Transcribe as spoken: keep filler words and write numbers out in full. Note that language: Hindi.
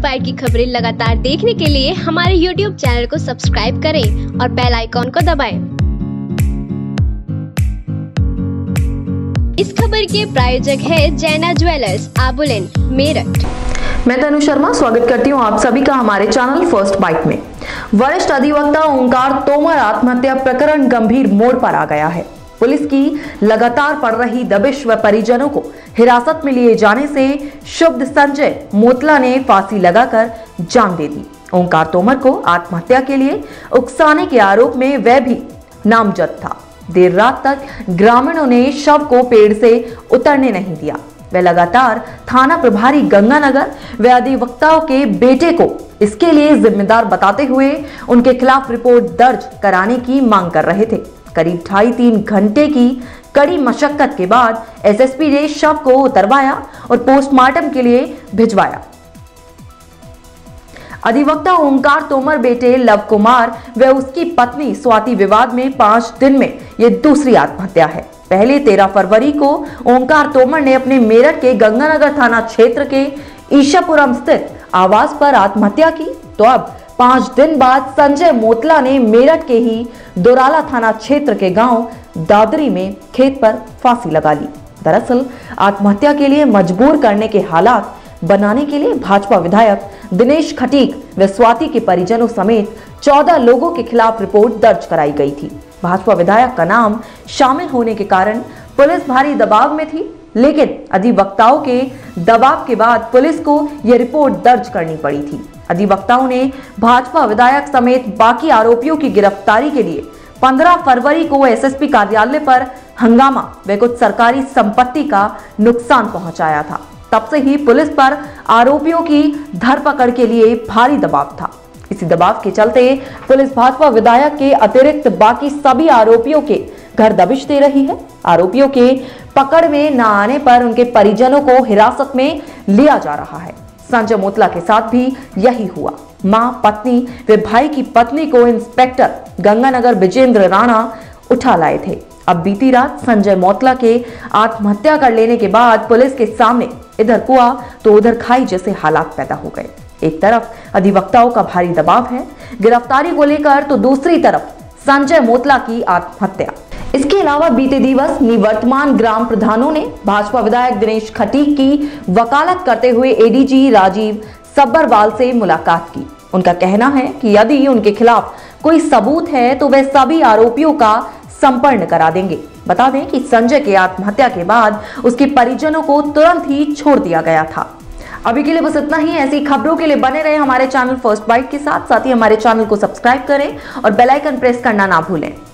इंस्पायर की खबरें लगातार देखने के लिए हमारे यूट्यूब चैनल को सब्सक्राइब करें और बेल आइकॉन को दबाएं। इस खबर के प्रायोजक है जैना ज्वेलर्स, आबुलेन, मेरठ। मैं तनु शर्मा स्वागत करती हूं आप सभी का हमारे चैनल फर्स्ट बाइट में। वरिष्ठ अधिवक्ता ओंकार तोमर आत्महत्या प्रकरण गंभीर मोड़ पर आ गया है। पुलिस की लगातार बढ़ रही दबिश व परिजनों को हिरासत में लिए जाने से शुभ संजय मोतला ने फांसी लगाकर जान दे दी। ओंकार तोमर को आत्महत्या के लिए उकसाने के आरोप में वह भी नामजद था। देर रात तक ग्रामीणों ने शव को पेड़ से उतरने नहीं दिया। वह लगातार थाना प्रभारी गंगानगर व अधिवक्ताओं के बेटे को इसके लिए जिम्मेदार बताते हुए उनके खिलाफ रिपोर्ट दर्ज कराने की मांग कर रहे थे। करीब ढाई तीन घंटे की कड़ी मशक्कत के बाद एसएसपी ने शव को उतरवाया और पोस्टमार्टम के लिए भिजवाया। अधिवक्ता ओंकार तोमर बेटे लव कुमार व उसकी पत्नी स्वाति विवाद में पांच दिन में यह दूसरी आत्महत्या है। पहले तेरह फरवरी को ओंकार तोमर ने अपने मेरठ के गंगानगर थाना क्षेत्र के ईशापुरम स्थित आवास पर आत्महत्या की, तो अब पांच दिन बाद संजय मोतला ने मेरठ के ही दोराला थाना क्षेत्र के गांव दादरी में खेत पर फांसी लगा ली। दरअसल आत्महत्या के लिए मजबूर करने के हालात बनाने के लिए भाजपा विधायक दिनेश खटीक व स्वाति के परिजनों समेत चौदह लोगों के खिलाफ रिपोर्ट दर्ज कराई गई थी। भाजपा विधायक का नाम शामिल होने के कारण पुलिस भारी दबाव में थी, लेकिन अधिवक्ताओं के दबाव के बाद पुलिस को यह रिपोर्ट दर्ज करनी पड़ी थी। अधिवक्ताओं ने भाजपा विधायक समेत बाकी आरोपियों की गिरफ्तारी के लिए पंद्रह फरवरी को एसएसपी कार्यालय पर हंगामा व कुछ सरकारी संपत्ति का नुकसान पहुंचाया था। तब से ही पुलिस पर आरोपियों की धरपकड़ के लिए भारी दबाव था। इसी दबाव के चलते पुलिस भाजपा विधायक के अतिरिक्त बाकी सभी आरोपियों के घर दबिश दे रही है। आरोपियों के पकड़ में न आने पर उनके परिजनों को हिरासत में लिया जा रहा है। संजय मोतला के साथ भी यही हुआ। मां, पत्नी व भाई की पत्नी को इंस्पेक्टर गंगानगर विजेंद्र राणा उठा लाए थे। अब बीती रात संजय मोतला के आत्महत्या कर लेने के बाद पुलिस के सामने इधर कुआं तो उधर खाई जैसे हालात पैदा हो गए। एक तरफ अधिवक्ताओं का भारी दबाव है गिरफ्तारी को लेकर, तो दूसरी तरफ संजय मोतला की आत्महत्या। इसके अलावा बीते दिवस निवर्तमान ग्राम प्रधानों ने भाजपा विधायक दिनेश खटीक की वकालत करते हुए एडीजी राजीव सब्बरवाल से मुलाकात की। उनका कहना है कि यदि उनके खिलाफ कोई सबूत है तो वे सभी आरोपियों का संपन्न करा देंगे। बता दें कि संजय के आत्महत्या के बाद उसके परिजनों को तुरंत ही छोड़ दिया गया था। अभी के लिए बस इतना ही। ऐसी खबरों के लिए बने रहे हमारे चैनल फर्स्ट बाइट के साथ साथ ही हमारे चैनल को सब्सक्राइब करें और बेल आइकन प्रेस करना ना भूलें।